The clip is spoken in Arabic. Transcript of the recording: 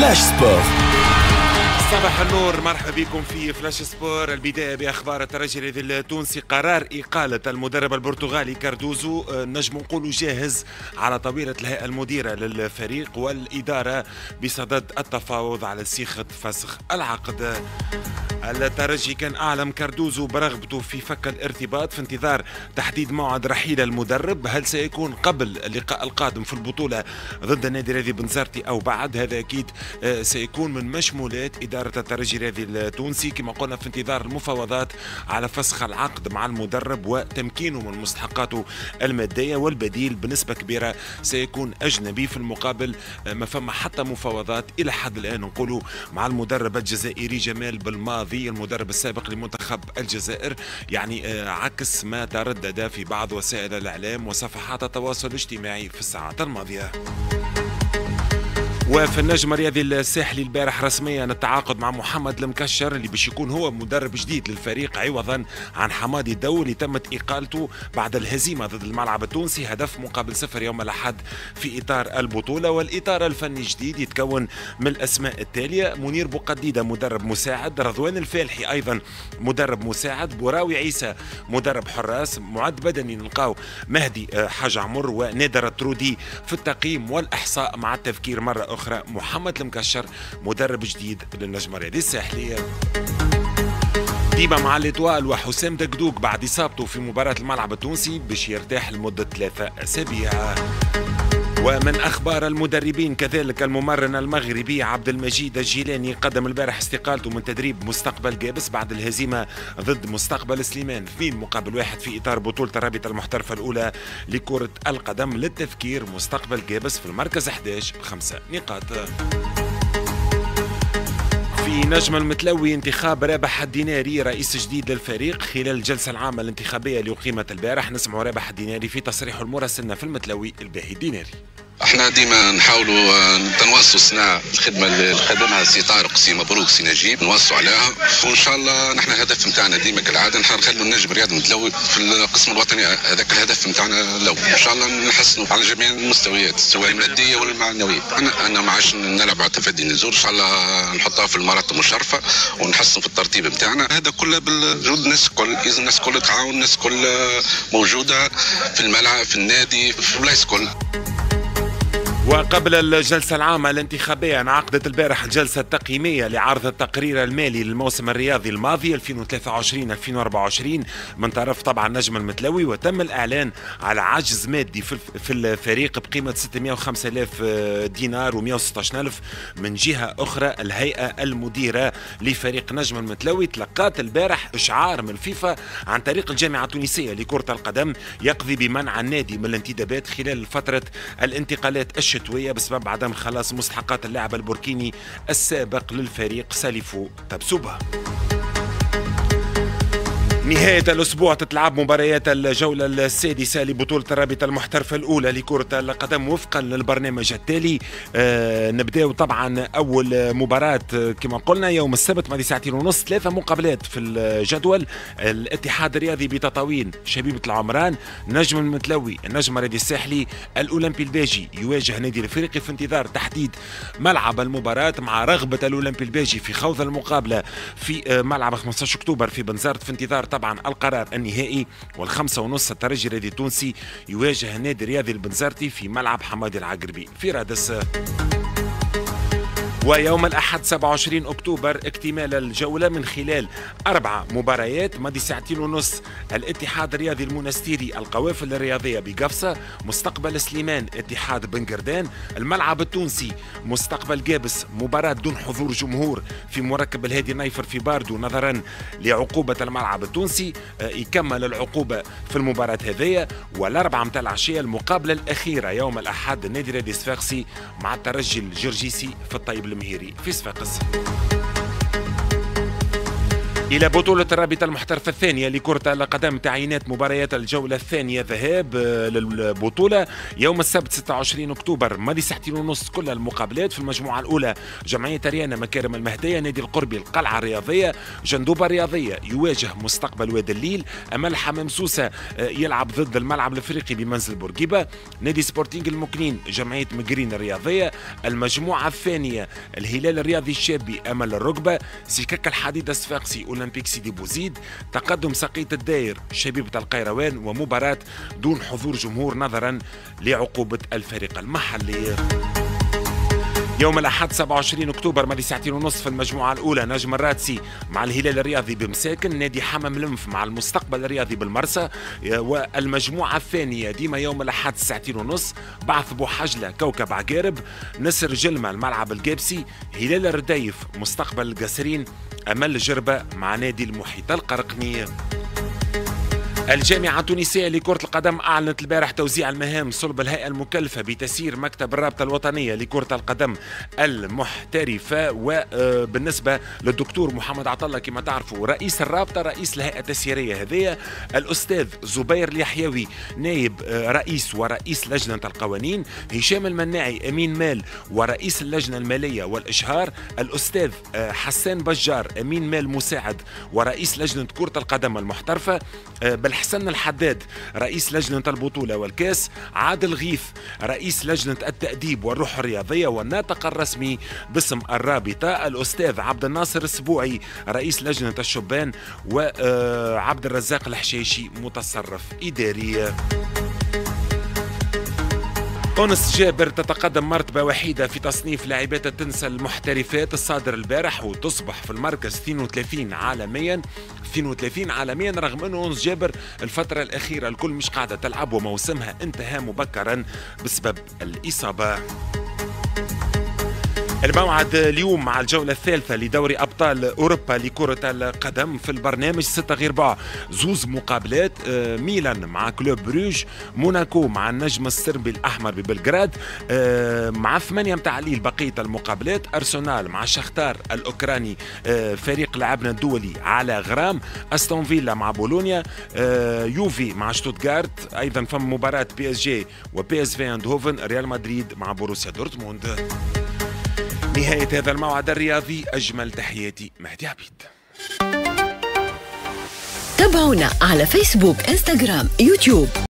فلاش سبور. صباح النور، مرحبا بكم في فلاش سبور. البداية بأخبار الترجي الرياضي التونسي. قرار إقالة المدرب البرتغالي كاردوزو، نجم نقولوا جاهز على طاولة الهيئة المديرة للفريق والإدارة بصدد التفاوض على صيغة فسخ العقد. الترجي كان أعلم كاردوزو برغبته في فك الارتباط في انتظار تحديد موعد رحيل المدرب. هل سيكون قبل اللقاء القادم في البطولة ضد النادي الرياضي بنزرتي أو بعد؟ هذا أكيد سيكون من مشمولات إدارة الترجي الرياضي التونسي، كما قلنا في انتظار المفاوضات على فسخ العقد مع المدرب وتمكينه من مستحقاته المادية. والبديل بنسبة كبيرة سيكون أجنبي. في المقابل ما فما حتى مفاوضات إلى حد الآن نقولوا مع المدرب الجزائري جمال بالماضي، المدرب السابق لمنتخب الجزائر، يعني عكس ما تردد في بعض وسائل الإعلام وصفحات التواصل الاجتماعي في الساعات الماضية. وفي النجم الرياضي الساحلي البارح رسميا التعاقد مع محمد المكشر اللي باش يكون هو مدرب جديد للفريق عوضا عن حمادي الدو اللي تمت اقالته بعد الهزيمه ضد الملعب التونسي هدف مقابل 0 يوم الاحد في اطار البطوله. والاطار الفني الجديد يتكون من الاسماء التاليه: منير بوقديده مدرب مساعد، رضوان الفالحي ايضا مدرب مساعد، بوراوي عيسى مدرب حراس، معد بدني نلقاو مهدي حاج عمر، ونادر الطرودي في التقييم والاحصاء، مع التذكير مره اخرى محمد المكشر مدرب جديد للنجم الرياضي الساحلي. ديما مع الإطوال وحسام دقدوق بعد إصابته في مباراة الملعب التونسي باش يرتاح لمدة 3 أسابيع. ومن أخبار المدربين كذلك الممرن المغربي عبد المجيد الجيلاني قدم البارح استقالته من تدريب مستقبل جابس بعد الهزيمة ضد مستقبل سليمان 2-1 في إطار بطولة الرابطة المحترفة الأولى لكرة القدم. للتذكير مستقبل جابس في المركز 11 ب5 نقاط. في نجم المتلوي انتخاب رابح الديناري رئيس جديد للفريق خلال الجلسة العامة الانتخابية اللي أقيمت البارح. نسمع رابح الديناري في تصريح المراسلنا في المتلوي الباهي الديناري. احنا ديما نحاولوا نتواصلوا صناع الخدمه اللي خدمها سي طارق سي مبروك سي نجيب، نوصوا عليها، وان شاء الله نحن الهدف نتاعنا ديما كالعاده نخلوا النجم الرياضي المتلوي في القسم الوطني، هذاك الهدف نتاعنا الاول. ان شاء الله نحسنوا على جميع المستويات سواء الماديه ولا المعنويه. انا ما عادش نلعب على تفادي النزول، ان شاء الله نحطها في المراتب المشرفه ونحسنوا في الترتيب نتاعنا. هذا كله بالجهود الناس الكل، اذا الناس كل تعاون، الناس كل موجوده في الملعب في النادي في البلايص كل. وقبل الجلسة العامة الانتخابية انعقدت البارح الجلسة التقييمية لعرض التقرير المالي للموسم الرياضي الماضي 2023-2024 من طرف طبعا نجم المتلوي، وتم الإعلان على عجز مادي في الفريق بقيمة 605,000 دينار و116,000 من جهة أخرى. الهيئة المديرة لفريق نجم المتلوي تلقات البارح إشعار من الفيفا عن طريق الجامعة التونسية لكرة القدم يقضي بمنع النادي من الانتدابات خلال فترة الانتقالات الشتوية بسبب عدم خلاص مستحقات اللاعب البوركيني السابق للفريق سالفو تبسوبة. نهاية الأسبوع تتلعب مباريات الجولة السادسة لبطولة الرابطة المحترفة الأولى لكرة القدم وفقا للبرنامج التالي. نبداو طبعا أول مباراة كما قلنا يوم السبت بعد 2:30، 3 مقابلات في الجدول. الاتحاد الرياضي بتطاوين شبيبة العمران، نجم المتلوي النجم الرياضي الساحلي، الأولمبي الباجي يواجه نادي الافريقي في انتظار تحديد ملعب المباراة، مع رغبة الأولمبي الباجي في خوض المقابلة في ملعب 15 أكتوبر في بنزرت في انتظار طبعا القرار النهائي. وال5:30 الترجي الرياضي التونسي يواجه النادي الرياضي البنزرتي في ملعب حمادي العقربي في رادس. ويوم الأحد 27 أكتوبر اكتمال الجولة من خلال 4 مباريات. ماضي 2:30 الاتحاد الرياضي المنستيري القوافل الرياضية بقفصة، مستقبل سليمان اتحاد بنقردان، الملعب التونسي مستقبل جابس مباراة دون حضور جمهور في مركب الهادي نايفر في باردو نظرا لعقوبة الملعب التونسي. يكمل العقوبة في المباراة هذه. والأربعة متاع العشية المقابلة الأخيرة يوم الأحد النادي الرياضي الصفاقسي مع الترجي الجرجيسي في الطيب المهيري في صفاقس. إلى بطولة الرابطة المحترفة الثانية لكرة القدم، تعيينات مباريات الجولة الثانية ذهاب للبطولة يوم السبت 26 أكتوبر ماضي ساعتين ونص. كل المقابلات في المجموعة الأولى: جمعية ريانا مكارم المهدية، نادي القربي القلعة الرياضية، جندوبة الرياضية يواجه مستقبل وادي الليل، أمل حمام سوسة يلعب ضد الملعب الأفريقي بمنزل بورقيبة، نادي سبورتينغ المكنين جمعية مقرين الرياضية. المجموعة الثانية: الهلال الرياضي الشابي أمل الركبة، سكك الحديد الصفاقسي أولمبيك سيدي بوزيد، تقدم سقية الداير شبيبة القيروان، ومباراة دون حضور جمهور نظرا لعقوبة الفريق المحلي. يوم الأحد 27 أكتوبر ماضي ساعتين ونصف في المجموعة الأولى: نجم الراتسي مع الهلال الرياضي بمساكن، نادي حمام لنف مع المستقبل الرياضي بالمرسى. والمجموعة الثانية ديما يوم الأحد ساعتين ونص: بعث بوحجلة كوكب عقارب، نسر جلمة الملعب القابسي، هلال الرديف مستقبل القاسرين، أمل جربة مع نادي المحيط القرقني. الجامعة التونسية لكرة القدم أعلنت البارح توزيع المهام صلب الهيئة المكلفة بتسيير مكتب الرابطة الوطنية لكرة القدم المحترفة. وبالنسبة للدكتور محمد عطلة كما تعرفوا رئيس الرابطة، رئيس الهيئة التسييرية هذه الأستاذ زبير اليحيوي نائب رئيس ورئيس لجنة القوانين، هشام المناعي أمين مال ورئيس اللجنة المالية والإشهار، الأستاذ حسان بجار أمين مال مساعد ورئيس لجنة كرة القدم المحترفة، بالحسن الحداد رئيس لجنة البطولة والكاس، عادل غيث رئيس لجنة التأديب والروح الرياضية والناطق الرسمي باسم الرابطة، الأستاذ عبد الناصر السبوعي رئيس لجنة الشبان، وعبد الرزاق الحشاشي متصرف إداري. أنس جابر تتقدم مرتبة وحيدة في تصنيف لاعبات التنس المحترفات الصادر البارح، وتصبح في المركز 32 عالميا. 32 عالميا، رغم أنه أنس جابر الفترة الأخيرة الكل مش قاعدة تلعب وموسمها انتهى مبكرا بسبب الإصابة. الموعد اليوم مع الجولة الثالثة لدوري أبطال أوروبا لكرة القدم في البرنامج 6/4. زوز مقابلات: ميلان مع كلوب بروج، موناكو مع النجم السربي الأحمر ببلغراد. مع 8 متاع الليل بقية المقابلات: أرسنال مع شختار الأوكراني فريق لاعبنا الدولي على غرام، أستون فيلا مع بولونيا، يوفي مع شتوتغارت. أيضا فم مباراة بي اس جي وبي اس في اندهوفن، ريال مدريد مع بوروسيا دورتموند. نهاية هذا الموعد الرياضي، أجمل تحياتي مهدي عبيد. تابعونا على فيسبوك، انستغرام، يوتيوب.